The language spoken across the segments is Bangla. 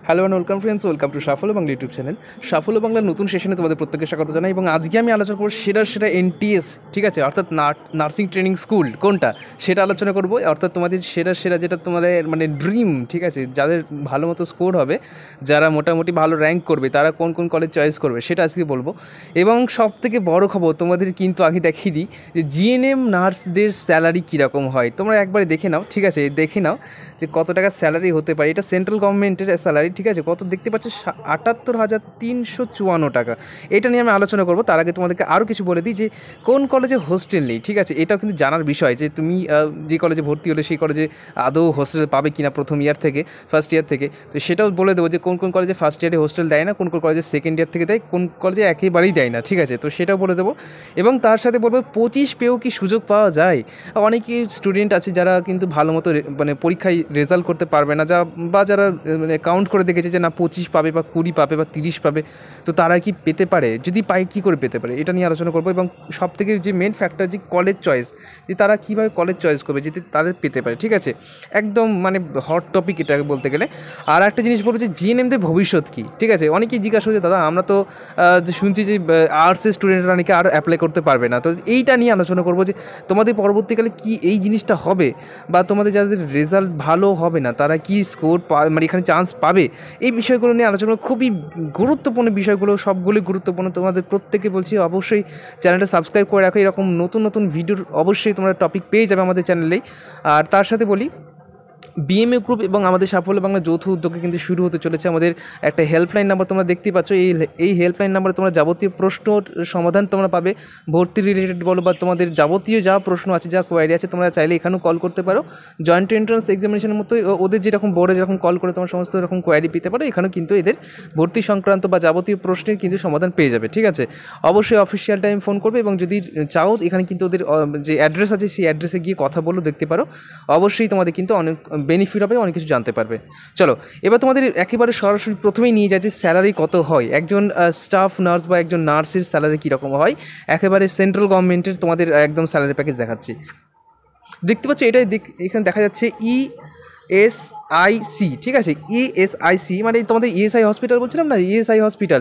Hello and welcome friends, welcome to Safalya Bangla YouTube channel. সাফল্য বাংলার নতুন সেশনে তোমাদের প্রত্যেককে স্বাগত জানাই। এবং আজকে আমি আলোচনা করবো সেরা এনটিএস, ঠিক আছে, অর্থাৎ নার্সিং ট্রেনিং স্কুল কোনটা সেটা আলোচনা করবো। অর্থাৎ তোমাদের সেরা যেটা তোমাদের মানে ড্রিম, ঠিক আছে, যাদের ভালো মতো স্কোর হবে, যারা মোটামুটি ভালো র্যাঙ্ক করবে, তারা কোন কোন কলেজ চয়েস করবে সেটা আজকে বলবো। এবং সব থেকে বড় খবর তোমাদের কিন্তু আগে দেখিয়ে দিই যে জিএনএম নার্সদের স্যালারি কীরকম হয়। তোমরা একবারে দেখে নাও, ঠিক আছে, দেখে নাও যে কত টাকা স্যালারি হতে পারে। এটা সেন্ট্রাল গভর্নমেন্টের স্যালারি, ঠিক আছে, কত দেখতে পাচ্ছ ৭৮,৩৫৪ টাকা। এটা নিয়ে আমি আলোচনা করবো। তার আগে তোমাদেরকে আরও কিছু বলে দিই যে কোন কলেজে হোস্টেল নেই, ঠিক আছে, এটাও কিন্তু জানার বিষয় যে তুমি যে কলেজে ভর্তি হলে সেই কলেজে আদৌ হোস্টেল পাবে কিনা প্রথম ইয়ার থেকে, ফার্স্ট ইয়ার থেকে। তো সেটাও বলে দেবো যে কোন কোন কলেজে ফার্স্ট ইয়ারে হোস্টেল দেয় না, কোন কোন কলেজে সেকেন্ড ইয়ার থেকে দেয়, কোন কলেজে একেবারেই দেয় না, ঠিক আছে। তো সেটাও বলে দেবো। এবং তার সাথে বলবো 25 পেয়েও কি সুযোগ পাওয়া যায়। অনেকেই স্টুডেন্ট আছে যারা কিন্তু ভালো মতো মানে পরীক্ষায় রেজাল্ট করতে পারবে না, বা যারা মানে কাউন্ট করে দেখেছে যে না 25 পাবে বা 20 পাবে বা 30 পাবে, তো তারা কি পেতে পারে, যদি পায় কী করে পেতে পারে, এটা নিয়ে আলোচনা করবো। এবং সবথেকে যে মেন ফ্যাক্টর যে কলেজ চয়েস, যে তারা কীভাবে কলেজ চয়েস করবে যদি তাদের পেতে পারে, ঠিক আছে, একদম মানে হট টপিক এটা বলতে গেলে। আর একটা জিনিস বলবো যে জিএনএমদের ভবিষ্যৎ কী, ঠিক আছে। অনেকেই জিজ্ঞাসা করছে দাদা আমরা তো শুনছি যে আর্টসের স্টুডেন্টরা নাকি আর অ্যাপ্লাই করতে পারবে না। তো এইটা নিয়ে আলোচনা করবো যে তোমাদের পরবর্তীকালে কি এই জিনিসটা হবে, বা তোমাদের যাদের রেজাল্ট ভালো হবে না তারা কি স্কোর মানে এখানে চান্স পাবে, এই বিষয়গুলো নিয়ে আলোচনা। খুবই গুরুত্বপূর্ণ বিষয়গুলো, সবগুলোই গুরুত্বপূর্ণ। তোমাদের প্রত্যেকে বলছি অবশ্যই চ্যানেলটা সাবস্ক্রাইব করে রাখো, এরকম নতুন ভিডিওর অবশ্যই তোমরা টপিক পেয়ে যাবে আমাদের চ্যানেলেই। আর তার সাথে বলি বিএমএ গ্রুপ এবং আমাদের সাফল্য বাংলা যৌথ উদ্যোগে কিন্তু শুরু হতে চলেছে আমাদের একটা হেল্পলাইন নাম্বার, তোমরা দেখতেই পাচ্ছ। এই হেল্পলাইন নাম্বারে তোমরা যাবতীয় প্রশ্নর সমাধান তোমরা পাবে, ভর্তি রিলেটেড বলো বা তোমাদের যাবতীয় যা প্রশ্ন আছে, যা কোয়ারি আছে, তোমরা চাইলে এখানেও কল করতে পারো। জয়েন্ট এন্ট্রান্স এক্সামিনেশনের মতোই ওদের যেরকম বোর্ডে যেরকম কল করে তোমার সমস্ত রকম কোয়ারি পেতে পারো, এখানেও কিন্তু এদের ভর্তি সংক্রান্ত বা যাবতীয় প্রশ্নের কিন্তু সমাধান পেয়ে যাবে, ঠিক আছে। অবশ্যই অফিসিয়াল টাইম ফোন করবে, এবং যদি চাও এখানে কিন্তু ওদের যে অ্যাড্রেস আছে সেই অ্যাড্রেসে গিয়ে কথা বলো, দেখতে পারো। অবশ্যই তোমাদের কিন্তু অনেক বেনিফিট হবে, অনেক কিছু জানতে পারবে। চলো এবার তোমাদের একেবারে সরাসরি প্রথমেই নিয়ে যায় যে স্যালারি কত হয়, একজন স্টাফ নার্স বা একজন নার্সের স্যালারি কীরকম হয়। একেবারে সেন্ট্রাল গভর্নমেন্টের তোমাদের একদম স্যালারি প্যাকেজ দেখাচ্ছি। দেখতে পাচ্ছ এটাই এখানে দেখা যাচ্ছে ESIC, ঠিক আছে, ESIC মানে তোমাদের ইএসআই হসপিটাল বলছিলাম না, ইএসআই হসপিটাল,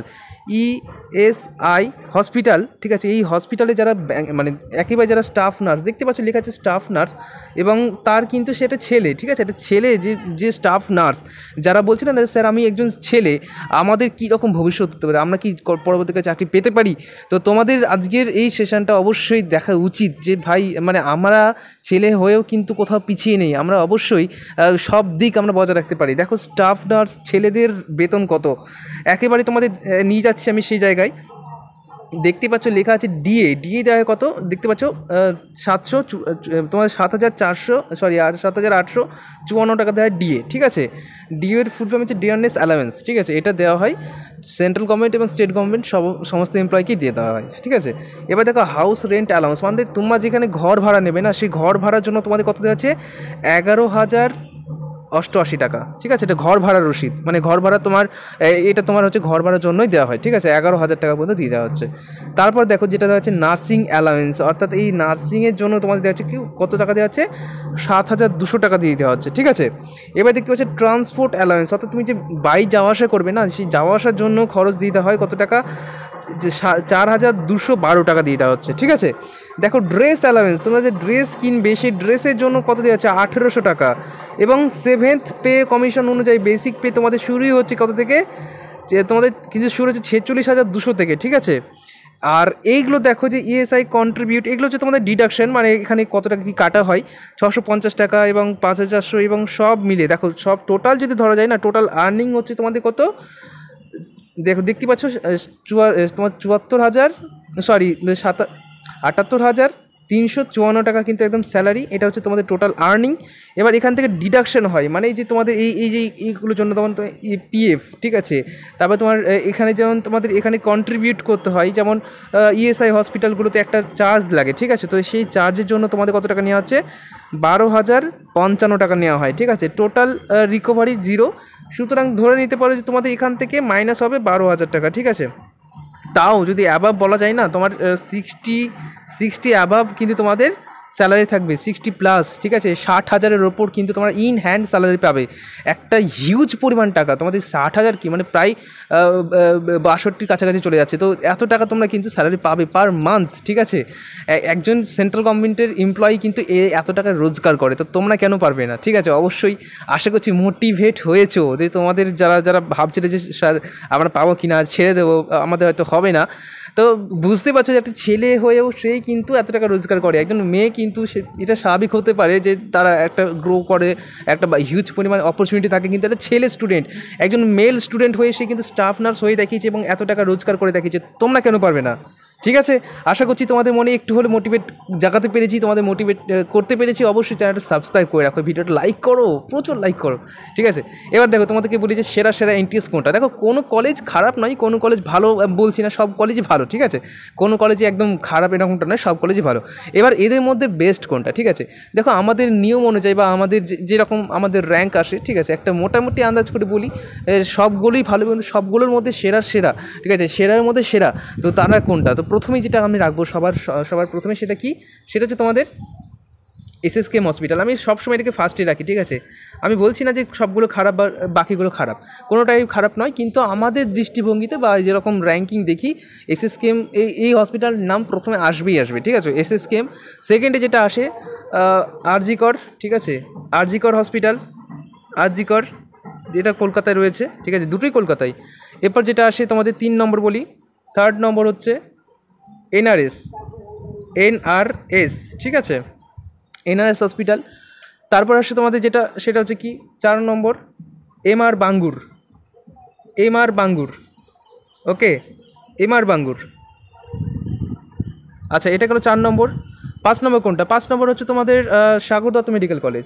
ইএসআই হসপিটাল, ঠিক আছে। এই হসপিটালে যারা মানে একেবারে যারা স্টাফ নার্স, দেখতে পাচ্ছ লেখা আছে স্টাফ নার্স, এবং তার কিন্তু সেটা ছেলে, ঠিক আছে, এটা ছেলে যে স্টাফ নার্স যারা বলছে না স্যার আমি একজন ছেলে, আমাদের কী রকম ভবিষ্যৎ হতে পারে, আমরা কি পরবর্তীকালে চাকরি পেতে পারি। তো তোমাদের আজকের এই সেশনটা অবশ্যই দেখা উচিত যে ভাই মানে আমরা ছেলে হয়েও কিন্তু কোথাও পিছিয়ে নেই, আমরা অবশ্যই সব দিক আমরা বজায় রাখতে পারি। দেখো স্টাফ নার্স ছেলেদের বেতন কত, একেবারে তোমাদের নিয়ে যাচ্ছি আমি সেই জায়গায়। দেখতে পাচ্ছ লেখা আছে ডিএ দেওয়া হয় কত, দেখতে পাচ্ছ 700 তোমার 7,854 টাকা দেওয়া হয় ডিএ, ঠিক আছে। ডিএর ফুল ফর্ম হচ্ছে ডিয়ারনেস অ্যালাওয়েন্স, ঠিক আছে। এটা দেওয়া হয় সেন্ট্রাল গভর্নমেন্ট এবং স্টেট গভর্নমেন্ট সমস্ত এমপ্লয়িকেই দিয়ে দেওয়া হয়, ঠিক আছে। এবার দেখো হাউস রেন্ট অ্যালাউন্স, মানে তোমরা যেখানে ঘর ভাড়া নেবে না, সেই ঘর ভাড়ার জন্য তোমাদের কত দেওয়া আছে 11,088 টাকা, ঠিক আছে। এটা ঘর ভাড়ার রসিদ, মানে ঘর ভাড়া তোমার এটা তোমার হচ্ছে ঘর ভাড়ার জন্যই দেওয়া হয়, ঠিক আছে। 11,000 টাকা পর্যন্ত দিয়ে দেওয়া হচ্ছে। তারপর দেখো যেটা দেওয়া হচ্ছে নার্সিং অ্যালাউন্স, অর্থাৎ এই নার্সিংয়ের জন্য তোমাদের দেওয়া হচ্ছে কত টাকা দেওয়া হচ্ছে 7,200 টাকা দিয়ে দেওয়া হচ্ছে, ঠিক আছে। এবার দেখতে পাচ্ছি ট্রান্সপোর্ট অ্যালাউন্স, অর্থাৎ তুমি যে বাইক যাওয়া আসা করবে না, সেই যাওয়া আসার জন্য খরচ দিয়ে দেওয়া হয় কত টাকা, যে 4,212 টাকা দিয়ে দেওয়া হচ্ছে, ঠিক আছে। দেখো ড্রেস অ্যালাউন্স, তোমরা যে ড্রেস কিনবে সেই ড্রেসের জন্য কত দেওয়া হচ্ছে 1,800 টাকা। এবং 7th পে কমিশন অনুযায়ী বেসিক পে তোমাদের শুরুই হচ্ছে কত থেকে, যে তোমাদের কিন্তু শুরু হচ্ছে 46,200 থেকে, ঠিক আছে। আর এইগুলো দেখো যে ইএসআই কন্ট্রিবিউট, এগুলো হচ্ছে তোমাদের ডিডাকশন, মানে এখানে কত টাকা কী কাটা হয়, 650 টাকা এবং 5,400, এবং সব মিলে দেখো সব টোটাল যদি ধরা যায় না, টোটাল আর্নিং হচ্ছে তোমাদের কত, দেখো দেখতে পাচ্ছ তোমার 78,354 টাকা কিন্তু একদম স্যালারি, এটা হচ্ছে তোমাদের টোটাল আর্নিং। এবার এখান থেকে ডিডাকশন হয়, মানে এই যে তোমাদের এই যে এইগুলোর জন্য তোমার পিএফ, ঠিক আছে। তারপর তোমার এখানে যেমন তোমাদের এখানে কন্ট্রিবিউট করতে হয়, যেমন ইএসআই হসপিটালগুলোতে একটা চার্জ লাগে, ঠিক আছে। তো সেই চার্জের জন্য তোমাদের কত টাকা নেওয়া হচ্ছে 12,055 টাকা নেওয়া হয়, ঠিক আছে। টোটাল রিকভারি 0, সুতরাং ধরে নিতে পারো যে তোমাদের এখান থেকে মাইনাস হবে 12,000 টাকা, ঠিক আছে। তাও যদি অ্যাবাভ বলা যায় না, তোমার 60 অ্যাবাভ কিন্তু তোমাদের স্যালারি থাকবে 60+, ঠিক আছে, 60,000-এর ওপর কিন্তু তোমরা ইন হ্যান্ড স্যালারি পাবে, একটা হিউজ পরিমাণ টাকা। তোমাদের 60,000 কি মানে প্রায় 62 কাছাকাছি চলে যাচ্ছে। তো এত টাকা তোমরা কিন্তু স্যালারি পাবে পার মান্থ, ঠিক আছে। একজন সেন্ট্রাল গভর্নমেন্টের এমপ্লয়ি কিন্তু এত টাকা রোজগার করে, তো তোমরা কেন পারবে না, ঠিক আছে। অবশ্যই আশা করছি মোটিভেট হয়েছো, যে তোমাদের যারা যারা ভাবছিলে যে স্যার আমরা পাবো কি না, ছেড়ে দেবো, আমাদের হয়তো হবে না, তো বুঝতে পারছো যে একটা ছেলে হয়েও সেই কিন্তু এত টাকা রোজগার করে। একজন মেয়ে কিন্তু সে এটা স্বাভাবিক হতে পারে যে তারা একটা গ্রো করে, একটা হিউজ পরিমাণ অপরচুনিটি থাকে, কিন্তু একটা ছেলে স্টুডেন্ট, একজন মেল স্টুডেন্ট হয়ে সে কিন্তু স্টাফ নার্স হয়ে দেখিয়েছে এবং এত টাকা রোজগার করে দেখিয়েছে, তোমরা কেন পারবে না, ঠিক আছে। আশা করছি তোমাদের মনে একটু হলে মোটিভেট জাগাতে পেরেছি, তোমাদের মোটিভেট করতে পেরেছি। অবশ্যই চ্যানেলটা সাবস্ক্রাইব করে রাখো, ভিডিওটা লাইক করো, প্রচুর লাইক করো, ঠিক আছে। এবার দেখো তোমাদেরকে বলি যে সেরা সেরা এন্ট্রেন্স কোনটা। দেখো কোনো কলেজ খারাপ নয়, কোনো কলেজ ভালো বলছি না, সব কলেজই ভালো, ঠিক আছে। কোনো কলেজে একদম খারাপ এরকমটা নয়, সব কলেজই ভালো। এবার এদের মধ্যে বেস্ট কোনটা, ঠিক আছে। দেখো আমাদের নিয়ম অনুযায়ী বা আমাদের যেরকম আমাদের র্যাঙ্ক আসে, ঠিক আছে, একটা মোটামুটি আন্দাজ করে বলি সবগুলোই ভালো, কিন্তু সবগুলোর মধ্যে সেরা সেরা, ঠিক আছে, সেরার মধ্যে সেরা। তো তারা কোনটা, তো প্রথমেই যেটা আমি রাখবো সবার প্রথমে, সেটা কি, সেটা হচ্ছে তোমাদের এসএসকেএম হসপিটাল। আমি সবসময় এটাকে ফার্স্টে রাখি, ঠিক আছে। আমি বলছি না যে সবগুলো খারাপ বা বাকিগুলো খারাপ, কোনোটাই খারাপ নয়, কিন্তু আমাদের দৃষ্টিভঙ্গিতে বা যেরকম র্যাঙ্কিং দেখি এসএসকেএম এই হসপিটাল নাম প্রথমে আসবেই আসবে, ঠিক আছে। এসএসকেএম, সেকেন্ডে যেটা আসে আরজিকর, ঠিক আছে, আরজিকর হসপিটাল, আরজিকর যেটা কলকাতায় রয়েছে, ঠিক আছে, দুটোই কলকাতায়। এরপর যেটা আসে তোমাদের 3 নম্বর বলি, থার্ড নম্বর হচ্ছে এনআরএস, ঠিক আছে, এনআরএস হসপিটাল। তারপর আসছে তোমাদের যেটা, সেটা হচ্ছে কি 4 নম্বর MR Bangur, okay, MR Bangur. আচ্ছা, এটা গেলো 4 নম্বর। 5 নম্বর কোনটা, 5 নম্বর হচ্ছে তোমাদের Sagar Dutta medical college,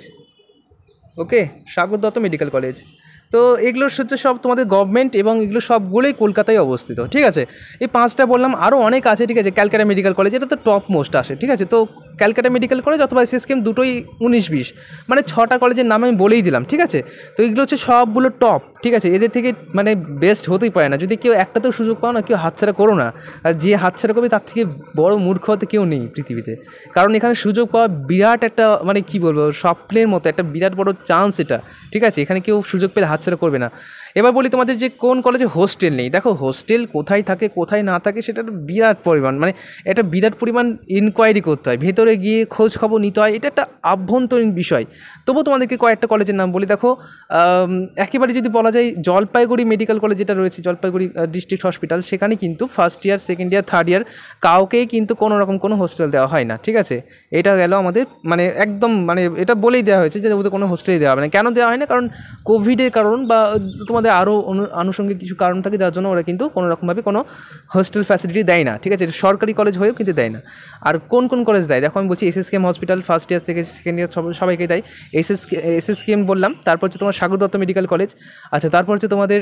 okay, Sagar Dutta medical college. তো এগুলো হচ্ছে সব তোমাদের গভর্নমেন্ট এবং এগুলো সবগুলোই কলকাতায় অবস্থিত, ঠিক আছে। এই 5টা বললাম, আরও অনেক আছে, ঠিক আছে। ক্যালকাটা মেডিকেল কলেজ, এটা তো টপ মোস্ট আসে, ঠিক আছে। তো ক্যালকাটা মেডিকেল কলেজ অথবা এসএসকেএম দুটোই 19-20, মানে 6টা কলেজের নাম আমি বলেই দিলাম, ঠিক আছে। তো এগুলো হচ্ছে সবগুলো টপ, ঠিক আছে, এদের থেকে মানে বেস্ট হতেই পারে না। যদি কেউ একটাতেও সুযোগ পাও না, কেউ হাতছাড়া করো না। আর যে হাতছাড়া করবে তার থেকে বড় মূর্খ হতে কেউ নেই পৃথিবীতে, কারণ এখানে সুযোগ পাওয়া বিরাট একটা মানে কী বলবো, স্বপ্নের মতো একটা বিরাট বড় চান্স এটা, ঠিক আছে। এখানে কেউ সুযোগ পেলে হাতছাড়া করবে না। এবার বলি তোমাদের যে কোন কলেজে হোস্টেল নেই। দেখো হোস্টেল কোথায় থাকে কোথায় না থাকে সেটা একটা বিরাট পরিমাণ, মানে একটা বিরাট পরিমাণ ইনকোয়ারি করতে হয়, ভেতরে গিয়ে খোঁজ খবর নিতে হয়, এটা একটা আভ্যন্তরীণ বিষয়। তবু তোমাদেরকে কয়েকটা কলেজের নাম বলি। দেখো একেবারে যদি বলা যায় জলপাইগুড়ি মেডিকেল কলেজ যেটা রয়েছে, জলপাইগুড়ি ডিস্ট্রিক্ট হসপিটাল, সেখানে কিন্তু first year, second year, third year কাউকেই কিন্তু কোনো রকম কোনো হোস্টেল দেওয়া হয় না, ঠিক আছে। এটা গেল আমাদের মানে একদম মানে এটা বলেই দেওয়া হয়েছে যে ওদের কোনো হোস্টেলই দেওয়া হবে না। কেন দেওয়া হয় না, কারণ কোভিডের কারণ বা তোমাদের আরও আনুষঙ্গিক কিছু কারণ থাকে, যার জন্য ওরা কিন্তু কোনো রকমভাবে কোনো হোস্টেল ফ্যাসিলিটি দেয় না, ঠিক আছে। সরকারি কলেজ হয়েও কিন্তু দেয় না। আর কোন কোন কলেজ দেয় দেখো, আমি বলছি এসএসকেএম হসপিটাল ফার্স্ট ইয়ার থেকে সেকেন্ড ইয়ার সবাইকে দেয়, এসএসকেএম বললাম। তারপর হচ্ছে তোমার সাগর দত্ত মেডিকেল কলেজ, আচ্ছা, তারপর হচ্ছে তোমাদের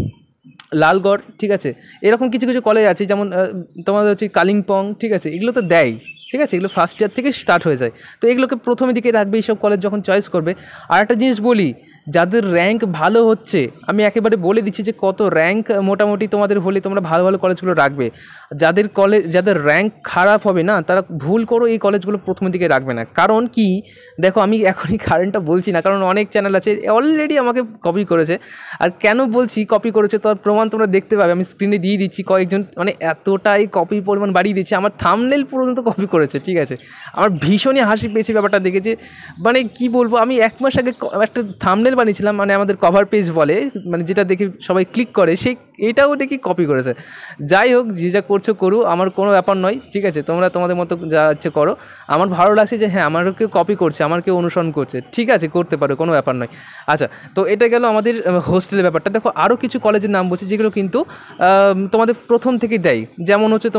লালগড়, ঠিক আছে। এরকম কিছু কিছু কলেজ আছে, যেমন তোমাদের হচ্ছে কালিম্পং, ঠিক আছে, এগুলো তো দেয়, ঠিক আছে, এগুলো ফার্স্ট ইয়ার থেকে স্টার্ট হয়ে যায়। তো এগুলোকে প্রথমে দিকে রাখবে এইসব কলেজ যখন চয়েস করবে। আর একটা জিনিস বলি, যাদের র্যাঙ্ক ভালো হচ্ছে, আমি একেবারে বলে দিচ্ছি যে কত র্যাঙ্ক মোটামুটি তোমাদের হলে তোমরা ভালো ভালো কলেজগুলো রাখবে। যাদের র্যাঙ্ক খারাপ হবে না, তারা ভুল করো এই কলেজগুলো প্রথমের দিকে রাখবে না। কারণ কি দেখো, আমি এখনই কারেন্টটা বলছি না, কারণ অনেক চ্যানেল আছে অলরেডি আমাকে কপি করেছে। আর কেন বলছি কপি করেছে, তার প্রমাণ তোমরা দেখতে পাবে, আমি স্ক্রিনে দিয়ে দিচ্ছি। কয়েকজন মানে এতটাই কপি পরিমাণ বাড়িয়ে দিচ্ছে, আমার থাম্বনেল পর্যন্ত কপি করেছে, ঠিক আছে। আমার ভীষণই হাসি পেয়েছি ব্যাপারটা দেখে, যে মানে কি বলবো, আমি 1 মাস আগে একটা থাম্বনেল বানিয়েছিলাম, মানে আমাদের কভার পেজ বলে, মানে যেটা দেখে সবাই ক্লিক করে, সেই এটাও দেখি কপি করেছে। যাই হোক, যে যা করছো করো, আমার কোনো ব্যাপার নয়, ঠিক আছে। তোমরা তোমাদের মতো যা ইচ্ছে করো। আমার ভালো লাগছে যে হ্যাঁ, আমার কেউ কপি করছে, আমার কেউ অনুসরণ করছে, ঠিক আছে, করতে পারো, কোনো ব্যাপার নয়। আচ্ছা, তো এটা গেল আমাদের হোস্টেলের ব্যাপারটা। দেখো আরও কিছু কলেজের নাম বলছি যেগুলো কিন্তু তোমাদের প্রথম থেকেই দেয়, যেমন হচ্ছে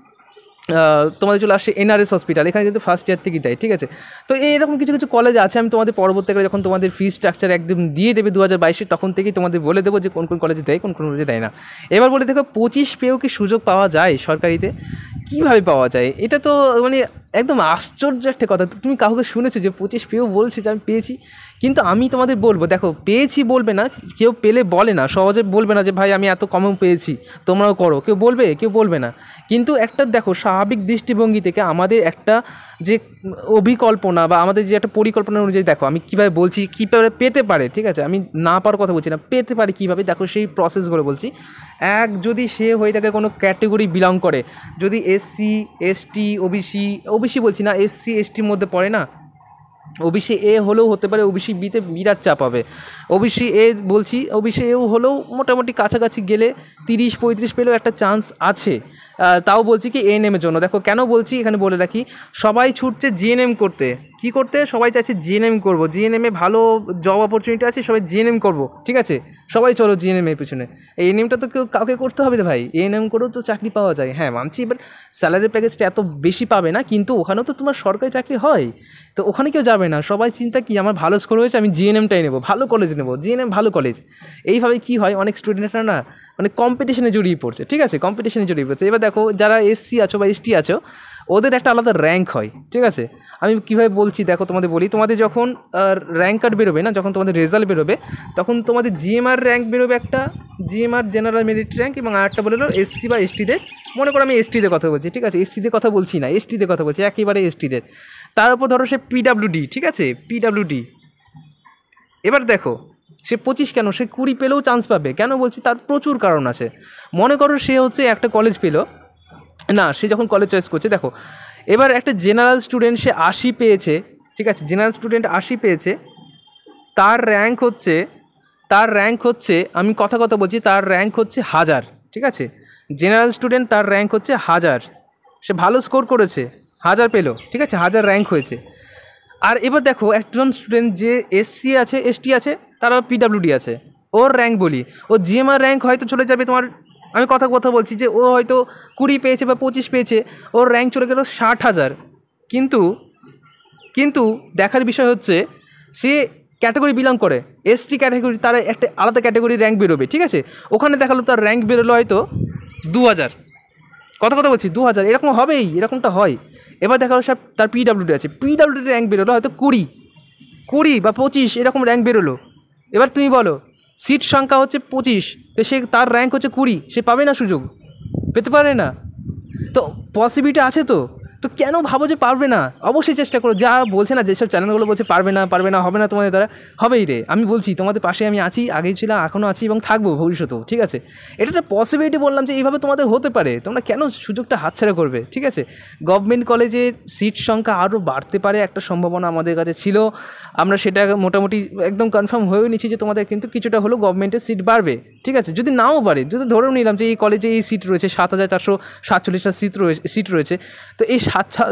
তোমাদের চলে আসছে এনআরএস হসপিটাল, এখানে কিন্তু ফার্স্ট ইয়ার থেকেই দেয়, ঠিক আছে। তো এইরকম কিছু কিছু কলেজ আছে, আমি তোমাদের পরবর্তীকালে যখন তোমাদের ফি স্ট্রাকচার একদম দিয়ে দেবে 2022-এ, তখন থেকেই তোমাদের বলে দেবো যে কোন কোন কলেজে দেয়, কোন কোন কলেজে দেয় না। এবার বলে দেখো 25 পেয়েও কি সুযোগ পাওয়া যায় সরকারিতে? কীভাবে পাওয়া যায়? এটা তো মানে একদম আশ্চর্য একটা কথা। তুমি কাউকে শুনেছো যে 25 পেয়েও বলছে যে আমি পেয়েছি? কিন্তু আমি তোমাদের বলবো, দেখো পেয়েছি বলবে না, কেউ পেলে বলে না, সহজে বলবে না যে ভাই আমি এত কমও পেয়েছি তোমরাও করো, কেউ বলবে? কেউ বলবে না। কিন্তু একটা দেখো স্বাভাবিক দৃষ্টিভঙ্গি থেকে আমাদের একটা যে অভিকল্পনা বা আমাদের যে একটা পরিকল্পনা অনুযায়ী, দেখো আমি কীভাবে বলছি, কীভাবে পেতে পারে, ঠিক আছে, আমি না পারার কথা বলছি না, পেতে পারে কীভাবে, দেখো সেই প্রসেসগুলো বলছি। যদি সে হয়ে থাকে কোনো ক্যাটেগরি বিলং করে, যদি এসসি এসটি ওবিসি বলছি না, এসসি এসটির মধ্যে পড়ে না, ওবিসি এ হলেও হতে পারে, ওবিসি বিতে বিরাট চাপ হবে, ওবিসি এ বলছি, ওবিসি এও হলেও মোটামুটি কাছাকাছি গেলে 30-35 পেলেও একটা চান্স আছে। তাও বলছি কি এএনএমের জন্য। দেখো কেন বলছি এখানে বলে রাখি, সবাই ছুটছে জিএনএম করতে, কী করতে সবাই চাইছে জিএনএম করবো, জিএনএমে ভালো জব অপরচুনিটি আছে, সবাই জিএনএম করবো, ঠিক আছে, সবাই চলো জিএনএমের পিছনে। এএনএমটা তো কাউকে করতে হবে রে ভাই, এএনএম করেও তো চাকরি পাওয়া যায়, হ্যাঁ মানছি, এবার স্যালারি প্যাকেজটা এত বেশি পাবে না, কিন্তু ওখানেও তো তোমার সরকারি চাকরি হয়, তো ওখানে কেউ যাবে না, সবাই চিন্তা কি আমার ভালো স্কোর হয়েছে আমি জিএনএমটাই নেবো, ভালো কলেজ নেবো, জিএনএম ভালো কলেজ। এইভাবে কি হয়, অনেক স্টুডেন্টরা না মানে কম্পিটিশনে জড়িয়ে পড়ছে, ঠিক আছে, কম্পিটিশনে জড়িয়ে পড়ছে। এবার দেখো যারা এসসি আছো বা এসটি আছো, ওদের একটা আলাদা র্যাঙ্ক হয়, ঠিক আছে। আমি কীভাবে বলছি দেখো, তোমাদের বলি, তোমাদের যখন র্যাঙ্ক কার্ড বেরোবে না, যখন তোমাদের রেজাল্ট বেরোবে, তখন তোমাদের জিএমআর র্যাঙ্ক বেরোবে একটা, জিএমআর জেনারেল মেরিট র্যাঙ্ক, এবং আরেকটা বলে এসসি বা এসটিদের, মনে করো আমি এসটিদের কথা বলছি, ঠিক আছে, এসসিদের কথা বলছি না, এসটিদের কথা বলছি, একেবারে এসটিদের। তার উপর ধরো সে পিডাব্লিউডি, ঠিক আছে, পিডাব্লিউডি। এবার দেখো সে 25 কেন, সে 20 পেলেও চান্স পাবে, কেন বলছি, তার প্রচুর কারণ আছে। মনে করো সে হচ্ছে একটা কলেজ পেলো না, সে যখন কলেজ চয়েস করছে, দেখো এবার একটা জেনারেল স্টুডেন্ট সে 80 পেয়েছে, ঠিক আছে, জেনারেল স্টুডেন্ট 80 পেয়েছে, তার র্যাঙ্ক হচ্ছে আমি কথা বলছি, তার র্যাঙ্ক হচ্ছে 1000, ঠিক আছে, জেনারেল স্টুডেন্ট তার র্যাঙ্ক হচ্ছে 1000, সে ভালো স্কোর করেছে, 1000 পেলো, ঠিক আছে, 1000 র্যাঙ্ক হয়েছে। আর এবার দেখো একজন স্টুডেন্ট যে এসসি আছে এসটি আছে, তার পিডাব্লিউডি আছে, ওর র্যাঙ্ক বলি, ও জিএমআর র্যাঙ্ক হয়তো চলে যাবে তোমার, আমি কথা বলছি যে ও হয়তো 20 পেয়েছে বা 25 পেয়েছে, ওর র্যাঙ্ক চলে গেল 60,000। কিন্তু দেখার বিষয় হচ্ছে সে ক্যাটাগরি বিলং করে, এসটি ক্যাটাগরি, তার একটা আলাদা ক্যাটাগরি র্যাঙ্ক বেরোবে, ঠিক আছে, ওখানে দেখালো তার র্যাঙ্ক বেরোলো হয়তো 2000, কথা বলছি 2000, এরকম হবেই, এরকমটা হয়। এবার দেখা গেলো সব তার পিডাব্লিউডি আছে, পিডাব্লিউডি র্যাঙ্ক বেরোলো হয়তো 20 বা 25, এরকম র্যাঙ্ক বেরোলো। এবার তুমি বলো সিট সংখ্যা হচ্ছে 25, তো সে তার র্যাঙ্ক হচ্ছে 20, সে পাবে না, সুযোগ পেতে পারে না, তো পসিবিলিটি আছে। তো কেন ভাবো যে পারবে না? অবশ্যই চেষ্টা করো। যা বলছে না, যেসব চ্যানেলগুলো বলছে পারবে না, হবে না তোমাদের দ্বারা, হবেই রে। আমি বলছি তোমাদের পাশে আমি আছি, আগেই ছিলাম, এখনও আছি এবং থাকবো ভবিষ্যতেও, ঠিক আছে। এটা একটা পসিবিলিটি বললাম যে এইভাবে তোমাদের হতে পারে, তোমরা কেন সুযোগটা হাতছাড়া করবে, ঠিক আছে। গভর্নমেন্ট কলেজের সিট সংখ্যা আরও বাড়তে পারে, একটা সম্ভাবনা আমাদের কাছে ছিল, আমরা সেটা মোটামুটি একদম কনফার্ম হয়েও নিচ্ছি যে তোমাদের কিন্তু কিছুটা হলেও গভর্নমেন্টের সিট বাড়বে, ঠিক আছে। যদি নাও বাড়ে, যদি ধরেও নিলাম যে এই কলেজে এই সিট রয়েছে 7447টা সিট রয়েছে, তো এই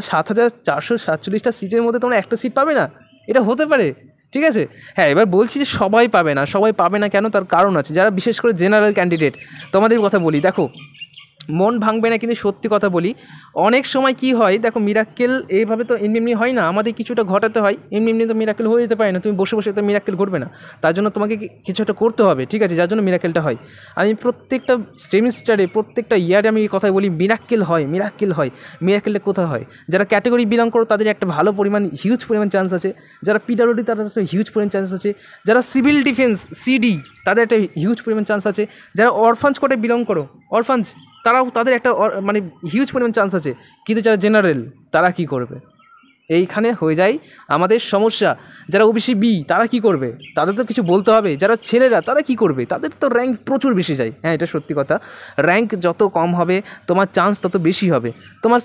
7447টা সিটের মধ্যে তোমরা একটা সিট পাবে না, এটা হতে পারে, ঠিক আছে। হ্যাঁ, এবার বলছি যে সবাই পাবে না কেন, তার কারণ আছে। যারা বিশেষ করে জেনারেল ক্যান্ডিডেট, তোমাদের কথা বলি, দেখো মন ভাঙবে না, কিন্তু সত্যি কথা বলি, অনেক সময় কি হয় দেখো, মিরাক্কেল এইভাবে তো এমনি হয় না, আমাদের কিছুটা ঘটাতে হয়, এমনি তো মিরাক্কেল হয়ে যেতে পারে না, তুমি বসে তো মিরাক্কেল ঘটবে না, তার জন্য তোমাকে কিছু একটা করতে হবে, ঠিক আছে, যার জন্য মিরাক্কেলটা হয়। আমি প্রত্যেকটা সেমিস্টারে, প্রত্যেকটা ইয়ারে আমি এই কথাই বলি, মিরাক্কেল হয়। মিরাক্কেলটা কোথায় হয়? যারা ক্যাটাগরি বিলং করো তাদের একটা ভালো পরিমাণ, হিউজ পরিমাণ চান্স আছে, যারা পিডাব্লিউডি তাদের একটা হিউজ পরিমাণ চান্স আছে, যারা সিভিল ডিফেন্স সিডি তাদের একটা হিউজ পরিমাণ চান্স আছে, যারা অরফান্স কোর্টে বিলং করো, তাদের একটা মানে হিউজ পরিমাণ চান্স আছে। কিন্তু যারা জেনারেল, তারা কি করবে? এইখানে হয়ে যায় আমাদের সমস্যা। যারা ওবিসি বি, তারা কি করবে? তাদের তো কিছু বলতে হবে। যারা ছেলেরা, তারা কি করবে? তাদের তো র্যাঙ্ক প্রচুর বেশি যায়। হ্যাঁ, এটা সত্যি কথা। র্যাঙ্ক যত কম হবে, তোমার চান্স তত বেশি হবে। তোমার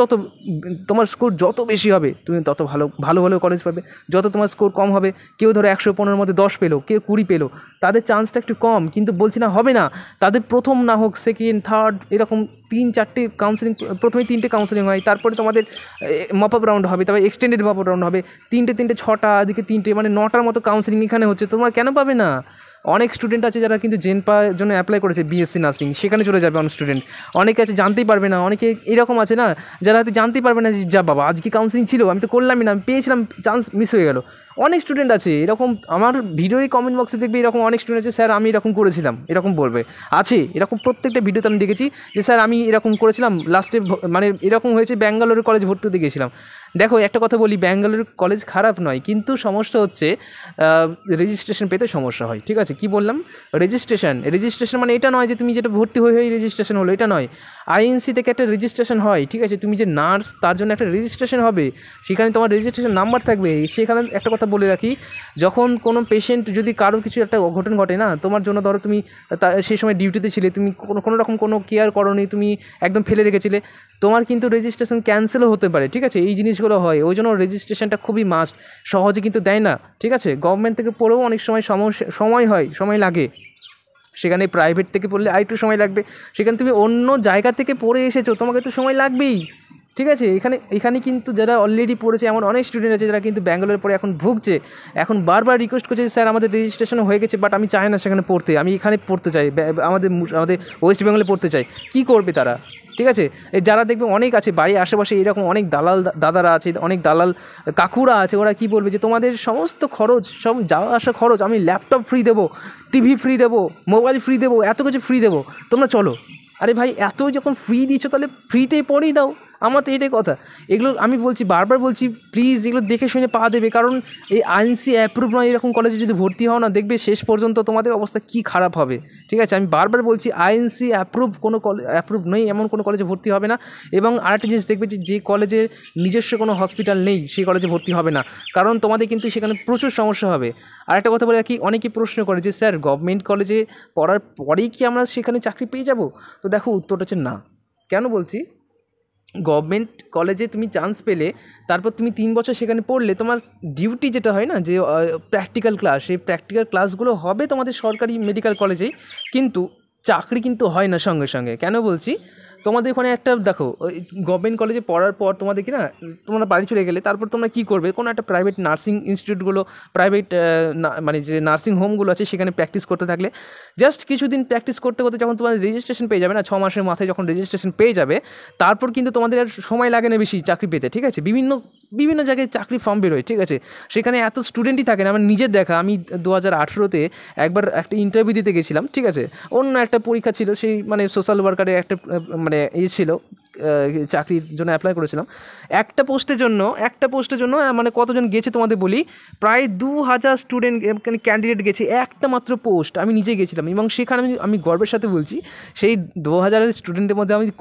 স্কোর যত বেশি হবে, তুমি তত ভালো কলেজ পাবে। যত তোমার স্কোর কম হবে, কেউ ধরো 115-র মধ্যে 10 পেলো, কেউ 20 পেলো, তাদের চান্সটা একটু কম। কিন্তু বলছি না হবে না, তাদের প্রথম না হোক, সেকেন্ড, থার্ড, এরকম 3-4টে কাউন্সেলিং, প্রথমে 3টে কাউন্সেলিং হয়, তারপরে তোমাদের মপ আপ রাউন্ড হবে, তারপরে এক্সটেন্ডেড মপ আপ রাউন্ড হবে, 3টে 6টা, এদিকে 3টে, মানে 9টার মতো কাউন্সেলিং এখানে হচ্ছে। তোমরা কেন পাবে না? অনেক স্টুডেন্ট আছে যারা কিন্তু জেনপার জন্য অ্যাপ্লাই করেছে, বিএসসি নার্সিং, সেখানে চলে যাবে অনেক স্টুডেন্ট। অনেকে আছে জানতেই পারবে না, অনেকে এরকম আছে না, যারা হয়তো জানতেই পারবে না যে যা বাবা আজকে কাউন্সেলিং ছিল, আমি তো করলামই না, আমি পেয়েছিলাম, চান্স মিস হয়ে গেল। অনেক স্টুডেন্ট আছে এরকম, আমার ভিডিওর কমেন্ট বক্সে দেখবে এরকম অনেক স্টুডেন্ট আছে, স্যার আমি এরকম করেছিলাম, এরকম বলবে। আছে এরকম প্রত্যেকটা ভিডিওতে আমি দেখেছি যে স্যার আমি এরকম করেছিলাম, লাস্টে মানে এরকম হয়েছে ব্যাঙ্গালোরের কলেজ ভর্তি হতে গিয়েছিলাম। দেখো একটা কথা বলি, ব্যাঙ্গালোর কলেজ খারাপ নয়, কিন্তু সমস্যা হচ্ছে রেজিস্ট্রেশন পেতে সমস্যা হয়। ঠিক আছে, কি বললাম, রেজিস্ট্রেশন মানে এটা নয় যে তুমি যেটা ভর্তি হয়ে রেজিস্ট্রেশন হলো, এটা নয়। আইএনসি থেকে একটা রেজিস্ট্রেশন হয়, ঠিক আছে, তুমি যে নার্স তার জন্য একটা রেজিস্ট্রেশন হবে, সেখানে তোমার রেজিস্ট্রেশন নাম্বার থাকবে। সেখানে একটা কথা বলে রাখি, যখন কোনো পেশেন্ট যদি কারো কিছু একটা অঘটন ঘটে না, তোমার জন্য ধরো তুমি সেই সময় ডিউটিতে ছিলে, তুমি কোনো রকম কোনো কেয়ার করোনি, তুমি একদম ফেলে রেখেছিলে, তোমার কিন্তু রেজিস্ট্রেশন ক্যান্সেলও হতে পারে। ঠিক আছে, এই জিনিসগুলো হয়, ওই জন্য রেজিস্ট্রেশনটা খুবই মাস্ট, সহজে কিন্তু দেয় না। ঠিক আছে, গভর্নমেন্ট থেকে পড়েও অনেক সময় সময় লাগে, সেখানে প্রাইভেট থেকে পড়লে আরেকটু সময় লাগবে, সেখানে তুমি অন্য জায়গা থেকে পড়ে এসেছো, তোমাকে তো সময় লাগবেই। ঠিক আছে, এখানে কিন্তু যারা অলরেডি পড়েছে এমন অনেক স্টুডেন্ট আছে যারা কিন্তু ব্যাঙ্গালোর পরে এখন ভুগছে, এখন বারবার রিকোয়েস্ট করছে যে স্যার আমাদের রেজিস্ট্রেশন হয়ে গেছে, বাট আমি চাই না সেখানে পড়তে, আমি এখানে পড়তে চাই, আমাদের ওয়েস্ট বেঙ্গলে পড়তে চাই। কী করবে তারা? ঠিক আছে, যারা দেখবে অনেক আছে বাড়ির আশেপাশে এরকম অনেক দালাল দাদারা আছে, অনেক দালাল কাকুরা আছে, ওরা কি বলবে যে তোমাদের সমস্ত খরচ, সব যাওয়া আসা খরচ আমি ল্যাপটপ ফ্রি দেবো, টিভি ফ্রি দেবো, মোবাইল ফ্রি দেবো, এত কিছু ফ্রি দেবো, তোমরা চলো। আরে ভাই, এত যখন ফ্রি দিচ্ছ তাহলে ফ্রিতেই পড়েই দাও, আমার তো এটাই কথা। এগুলো আমি বলছি, বারবার বলছি, প্লিজ এগুলো দেখে শুনে পা দেবে, কারণ এই আইএনসি অ্যাপ্রুভ নয় এরকম কলেজে যদি ভর্তি হও না, দেখবে শেষ পর্যন্ত তোমাদের অবস্থা কী খারাপ হবে। ঠিক আছে, আমি বারবার বলছি, আইএনসি অ্যাপ্রুভ নেই এমন কোনো কলেজে ভর্তি হবে না। এবং আরেকটা জিনিস দেখবে যে কলেজের নিজস্ব কোনো হসপিটাল নেই সেই কলেজে ভর্তি হবে না, কারণ তোমাদের কিন্তু সেখানে প্রচুর সমস্যা হবে। আরেকটা কথা বলে রাখি, অনেকেই প্রশ্ন করে যে স্যার গভর্নমেন্ট কলেজে পড়ার পরেই কি আমরা সেখানে চাকরি পেয়ে যাব? তো দেখো উত্তরটা হচ্ছে না। কেন বলছি, গভর্নমেন্ট কলেজে তুমি চান্স পেলে, তারপর তুমি 3 বছর সেখানে পড়লে, তোমার ডিউটি যেটা হয় না, যে প্র্যাকটিক্যাল ক্লাস, সেই প্র্যাকটিক্যাল ক্লাসগুলো হবে তোমাদের সরকারি মেডিকেল কলেজেই, কিন্তু চাকরি কিন্তু হয় না সঙ্গে সঙ্গে। কেন বলছি, তোমাদের ওখানে একটা দেখো, ওই গভর্নমেন্ট কলেজে পড়ার পর তোমাদের কি না, তোমরা বাড়ি চলে গেলে তারপর তোমরা কী করবে, কোনো একটা প্রাইভেট নার্সিং ইনস্টিটিউটগুলো, প্রাইভেট মানে যে নার্সিং হোমগুলো আছে সেখানে প্র্যাকটিস করতে থাকলে, জাস্ট কিছুদিন প্র্যাকটিস করতে করতে যখন তোমাদের রেজিস্ট্রেশন পেয়ে যাবে না, 6 মাসের মাথায় যখন রেজিস্ট্রেশন পেয়ে যাবে, তারপর কিন্তু তোমাদের আর সময় লাগে না বেশি চাকরি পেতে। ঠিক আছে, বিভিন্ন জায়গায় চাকরি ফর্ম বেরোয়। ঠিক আছে, সেখানে এত স্টুডেন্টই থাকে না, আমার নিজের দেখা, আমি 2018-তে একবার একটা ইন্টারভিউ দিতে গেছিলাম। ঠিক আছে, অন্য একটা পরীক্ষা ছিল, সেই মানে সোশ্যাল ওয়ার্কারের একটা মানে ছিল, চাকরির জন্য অ্যাপ্লাই করেছিলাম। একটা পোস্টের জন্য মানে কতজন গেছে তোমাদের বলি, প্রায় 2000 স্টুডেন্ট ক্যান্ডিডেট গেছে, একটা মাত্র পোস্ট, আমি নিজে গেছিলাম। এবং সেখানে আমি গর্বের সাথে বলছি, সেই 2000 স্টুডেন্টের মধ্যে আমি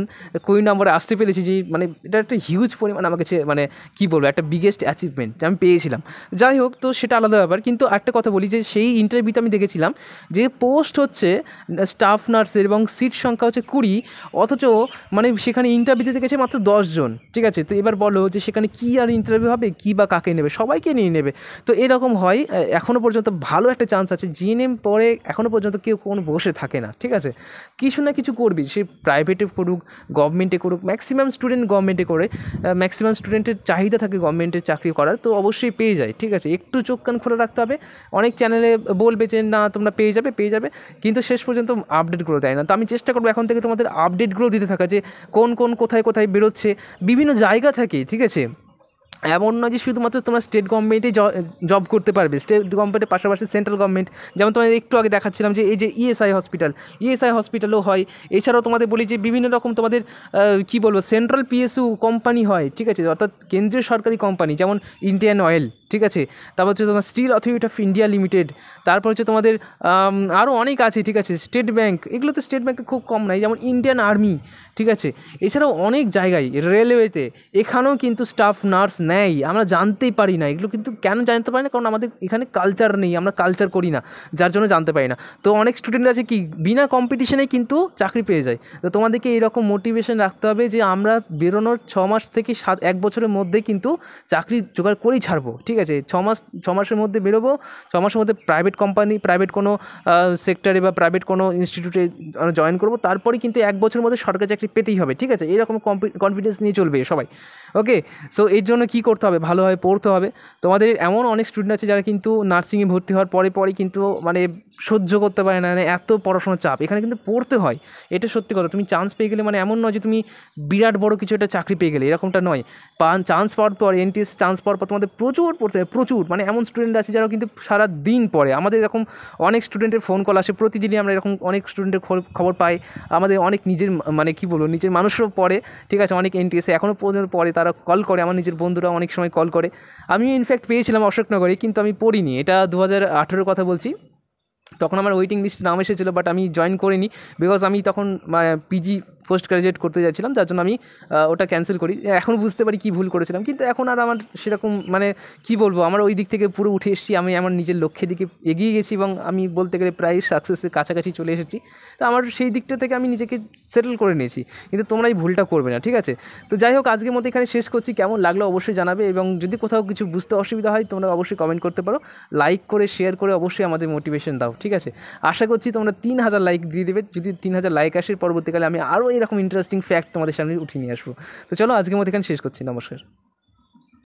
20 নম্বরে আসতে পেরেছি, যে মানে এটা একটা হিউজ পরিমাণ আমার কাছে, মানে কী বলবো, একটা বিগেস্ট অ্যাচিভমেন্ট আমি পেয়েছিলাম। যাই হোক, তো সেটা আলাদা ব্যাপার। কিন্তু একটা কথা বলি, যে সেই ইন্টারভিউতে আমি দেখেছিলাম যে পোস্ট হচ্ছে স্টাফ নার্সের এবং সিট সংখ্যা হচ্ছে 20, অথচ মানে সেখানে ইন্টারভিউ দিতে গেছে মাত্র 10 জন। ঠিক আছে, তো এবার বলো যে সেখানে কী আর ইন্টারভিউ হবে, কী বা কাকে নেবে, সবাইকে নিয়ে নেবে। তো এরকম হয়, এখনও পর্যন্ত ভালো একটা চান্স আছে, জিএনএম পরে এখনও পর্যন্ত কেউ কোনো বসে থাকে না। ঠিক আছে, কিছু না কিছু করবি, সে প্রাইভেটে করুক, গভর্নমেন্টে করুক, ম্যাক্সিমাম স্টুডেন্ট গভর্নমেন্টে করে, ম্যাক্সিমাম স্টুডেন্টের চাহিদা থাকে গভর্নমেন্টের চাকরি করার, তো অবশ্যই পেয়ে যায়। ঠিক আছে, একটু চোখ কান খোলা রাখতে হবে। অনেক চ্যানেলে বলবে যে না তোমরা পেয়ে যাবে, কিন্তু শেষ পর্যন্ত আপডেটগুলো দেয় না। তো আমি চেষ্টা করবো এখন থেকে তোমাদের আপডেটগুলো দিতে থাকা, যে কোথায় বেরোচ্ছে বিভিন্ন জায়গা থেকে। ঠিক আছে, এমন নয় যে শুধুমাত্র তোমরা স্টেট গভর্নমেন্টে জব করতে পারবে, স্টেট গভর্নমেন্টের পাশাপাশি সেন্ট্রাল গভর্নমেন্ট, যেমন তোমাদের একটু আগে দেখাচ্ছিলাম যে এই যে ইএসআই হসপিটালও হয়। এছাড়াও তোমাদের বলি যে বিভিন্ন রকম তোমাদের কী বলবো, সেন্ট্রাল পিএসইউ কোম্পানি হয়। ঠিক আছে, অর্থাৎ কেন্দ্রীয় সরকারি কোম্পানি, যেমন ইন্ডিয়ান অয়েল। ঠিক আছে, তারপর হচ্ছে তোমার Steel Authority of India Limited, তারপর হচ্ছে তোমাদের আরও অনেক আছে। ঠিক আছে, স্টেট ব্যাঙ্ক, এগুলো তো স্টেট ব্যাঙ্কে খুব কম নাই, যেমন ইন্ডিয়ান আর্মি। ঠিক আছে, এছাড়াও অনেক জায়গায়, রেলওয়েতে, এখানেও কিন্তু স্টাফ নার্স নেয়, আমরা জানতেই পারি না। এগুলো কিন্তু কেন জানতে পারি না, কারণ আমাদের এখানে কালচার নেই, আমরা কালচার করি না, যার জন্য জানতে পারি না। তো অনেক স্টুডেন্ট আছে কি বিনা কম্পিটিশনেই কিন্তু চাকরি পেয়ে যায়। তো তোমাদেরকে এইরকম মোটিভেশন রাখতে হবে যে আমরা বেরোনোর 6 মাস থেকে 1 বছরের মধ্যে কিন্তু চাকরি জোগাড় করেই ছাড়বো। ঠিক আছে, 6 মাসের মধ্যে বেরোবো, 6 মাসের মধ্যে প্রাইভেট কোম্পানি, প্রাইভেট কোনো সেক্টরে বা প্রাইভেট কোনো ইনস্টিটিউটে জয়েন করবো, তারপরেই কিন্তু 1 বছরের মধ্যে সরকারি চাকরি পেতেই হবে। ঠিক আছে, এরকম কনফিডেন্স নিয়ে চলবে সবাই। ওকে, সো এর জন্য কী করতে হবে, ভালোভাবে পড়তে হবে। তোমাদের এমন অনেক স্টুডেন্ট আছে যারা কিন্তু নার্সিংয়ে ভর্তি হওয়ার পরে কিন্তু মানে সহ্য করতে পারে না, এত পড়াশোনার চাপ, এখানে কিন্তু পড়তে হয়, এটা সত্যি কথা। তুমি চান্স পেয়ে গেলে মানে এমন নয় যে তুমি বিরাট বড় কিছু একটা চাকরি পেয়ে গেলে, এরকমটা নয়। চান্স পাওয়ার পর, এনটিএস চান্স পাওয়ার পর তোমাদের প্রচুর পড়তে হয় প্রচুর, মানে এমন স্টুডেন্ট আছে যারা কিন্তু সারা দিন পড়ে। আমাদের এরকম অনেক স্টুডেন্টের ফোন কল আসে প্রতিদিনই, আমরা এরকম অনেক স্টুডেন্টের খবর পাই। আমাদের অনেক নিজের মানে কী বলবো নিজের মানুষও পড়ে, ঠিক আছে, অনেক এনটিএসে এখনও পর্যন্ত পড়ে, তারা কল করে, আমার নিজের বন্ধুরা অনেক সময় কল করে। আমি ইনফ্যাক্ট পেয়েছিলাম অশোকনগরে, কিন্তু আমি পড়িনি, এটা 2018 কথা বলছি। তখন আমার ওয়েটিং লিস্টে নাম এসেছিলো, বাট আমি জয়েন করিনি, বিকজ আমি তখন পিজি পোস্ট গ্রাজুয়েট করতে যাচ্ছিলাম, যার জন্য আমি ওটা ক্যান্সেল করি। এখন বুঝতে পারি কী ভুল করেছিলাম, কিন্তু এখন আর আমার সেরকম মানে কী বলবো, আমার ওই দিক থেকে পুরো উঠে এসেছি, আমি আমার নিজের লক্ষ্যের দিকে এগিয়ে গেছি এবং আমি বলতে গেলে প্রায় সাকসেসের কাছাকাছি চলে এসেছি। তো আমার সেই দিকটা থেকে আমি নিজেকে সেটেল করে নিয়েছি, কিন্তু তোমরা এই ভুলটা করবে না, ঠিক আছে। তো যাই হোক, আজকের মতো এখানে শেষ করছি। কেমন লাগলো অবশ্যই জানাবে, এবং যদি কোথাও কিছু বুঝতে অসুবিধা হয় তোমরা অবশ্যই কমেন্ট করতে পারো, লাইক করে শেয়ার করে অবশ্যই আমাদের মোটিভেশন দাও, ঠিক আছে। আশা করছি তোমরা 3000 লাইক দিয়ে দেবে। যদি 3000 লাইক আসে, পরবর্তীকালে আমি আরও এরকম ইন্টারেস্টিং ফ্যাক্ট তোমাদের সামনে উঠিয়ে নিয়ে আসবো। তো চলো, আজকের মতো এখানে শেষ করছি। নমস্কার।